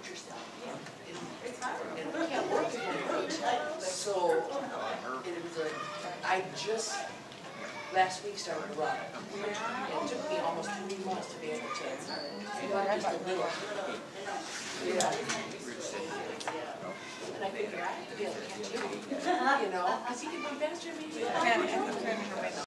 hurt yourself. And you can't work if you hurt. So it was I just last week started to run. It took me almost 3 months to be able to run just a little. Yeah. And I figured I have to be able to catch him, you know, because he can run faster than me.